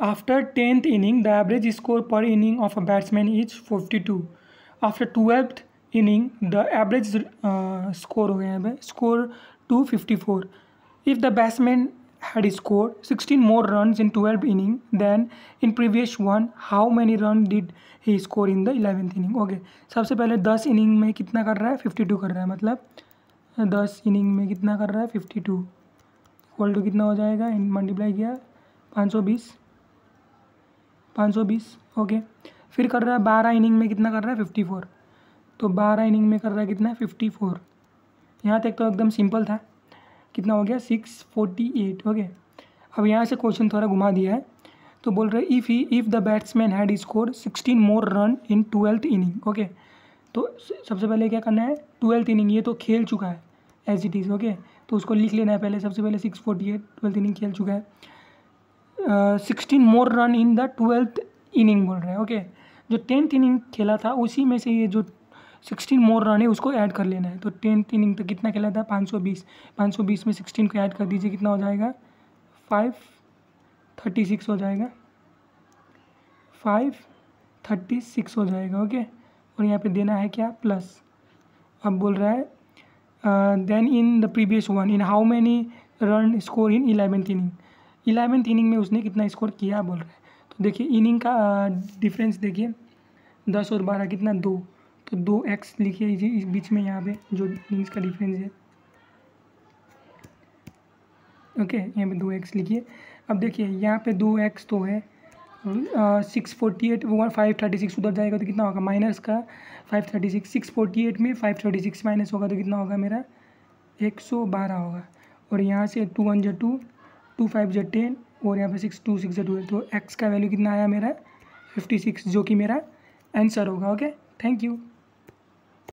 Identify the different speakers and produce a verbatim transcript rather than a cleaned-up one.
Speaker 1: After tenth inning the average score per inning of a batsman is forty two. After twelfth inning the average score हो गया है score to fifty four. If the batsman had scored sixteen more runs in twelve inning than in previous one, how many run did he score in the eleventh inning? Okay okay. सबसे पहले दस inning में कितना कर रहा है fifty to कर रहा है, मतलब दस इनिंग में कितना कर रहा है फिफ्टी टू इक्वल टू कितना हो जाएगा, इन मल्टीप्लाई किया पाँच सौ बीस पाँच सौ बीस ओके। फिर कर रहा है बारह इनिंग में कितना कर रहा है फिफ्टी फोर, तो बारह इनिंग में कर रहा है कितना फिफ्टी फोर। यहाँ तक तो एकदम सिंपल था, कितना हो गया सिक्स फोर्टी एट ओके। अब यहाँ से क्वेश्चन थोड़ा घुमा दिया है, तो बोल रहे if he if the batsman had score sixteen more run in twelfth inning okay. तो सबसे पहले क्या करना है, ट्वेल्थ इनिंग ये तो खेल चुका है एज इट इज़ ओके, तो उसको लिख लेना है पहले। सबसे पहले six forty eight twelfth inning खेल चुका है, sixteen more run in the twelfth inning बोल रहे हैं ओके। जो टेंथ इनिंग खेला था उसी में से ये जो सिक्सटीन मोर रन है उसको ऐड कर लेना है। तो टेंथ इनिंग तो कितना खेला था पाँच सौ बीस, पाँच सौ बीस में सिक्सटीन को ऐड कर दीजिए, कितना हो जाएगा फाइव थर्टी सिक्स हो जाएगा, फाइव थर्टी सिक्स हो जाएगा ओके। और यहाँ पे देना है क्या प्लस। अब बोल रहा है then in the previous one in how many run score in eleventh inning, eleventh inning में उसने कितना स्कोर किया बोल रहा है। तो देखिए इनिंग का डिफरेंस देखिए, दस और बारह कितना दो, तो दो एक्स लिखिए इस बीच में यहाँ पे जो इनिंग्स का डिफरेंस है ओके okay, यहाँ पे दो एक्स लिखिए। अब देखिए यहाँ पे दो एक्स तो है, six forty eight one five thirty six उधर जाएगा तो कितना होगा माइनस का five thirty six, six forty eight में फाइव थर्टी सिक्स माइनस होगा तो कितना होगा मेरा एक सौ बारह होगा। और यहाँ से टू वन जो टू, टू फाइव जो टेन, और यहाँ पे सिक्स टू सिक्स जो टू, तो एक्स का वैल्यू कितना आया मेरा फिफ्टी सिक्स, जो कि मेरा आंसर होगा ओके। Thank you.